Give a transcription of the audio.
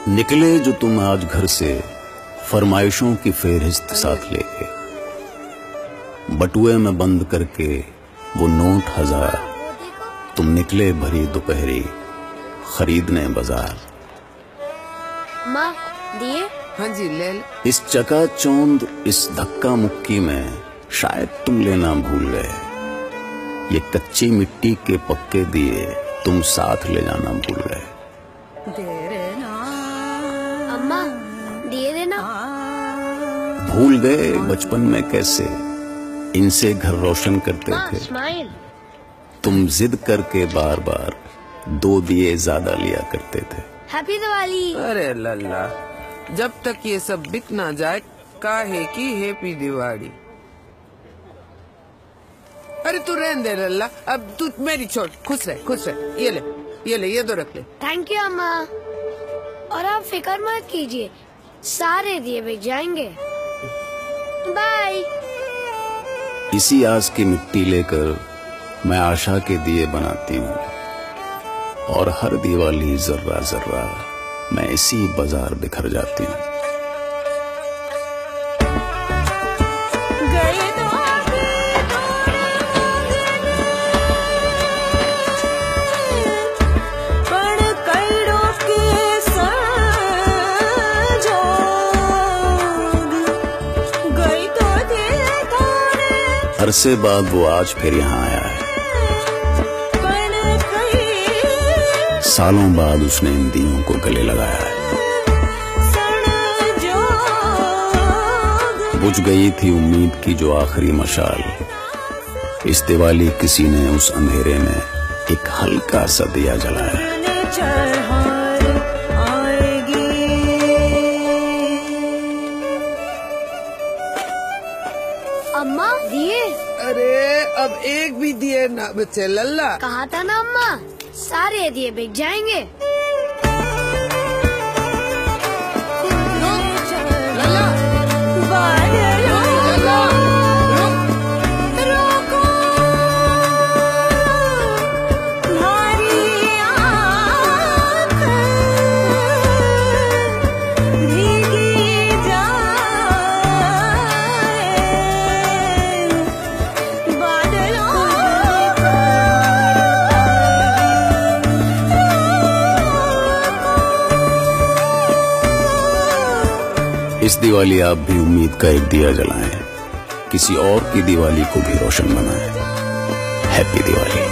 निकले जो तुम आज घर से फरमाइशों की फेहरिस्त साथ लेके, बटुए में बंद करके वो नोट 1000 तुम निकले भरी दोपहरी खरीदने बाजार। माँ दिए? हाँ जी ले। इस चकाचौंध इस धक्का मुक्की में शायद तुम लेना भूल गए, ये कच्ची मिट्टी के पक्के दिए तुम साथ ले जाना भूल गए। अम्मा दिए देना। भूल गए बचपन में कैसे इनसे घर रोशन करते थे। स्माइल। तुम जिद करके बार बार 2 दिए ज्यादा लिया करते थे। हैप्पी दिवाली। अरे लल्ला, जब तक ये सब बिक ना जाए काहे की हैप्पी दिवाली। अरे तू रहने दे लल्ला, अब तू मेरी छोड़, खुश रह खुश रह। ये ले ये दो रख ले। थैंक यू अम्मा। और आप फिक्र मत कीजिए, सारे दिए बिक जाएंगे। बाय। इसी आस की मिट्टी लेकर मैं आशा के दिए बनाती हूँ, और हर दिवाली जर्रा जर्रा मैं इसी बाजार बिखर जाती हूँ। अरसे बाद वो आज फिर यहाँ आया है, सालों बाद उसने इन दियों को गले लगाया है। बुझ गई थी उम्मीद की जो आखिरी मशाल, इस दिवाली किसी ने उस अंधेरे में एक हल्का सा दिया जलाया। अम्मा दिए? अरे अब एक भी दिए ना बचे लल्ला। कहा था ना अम्मा, सारे दिए बिक जाएंगे। इस दिवाली आप भी उम्मीद का एक दिया जलाएं, किसी और की दिवाली को भी रोशन बनाएं। हैप्पी दिवाली।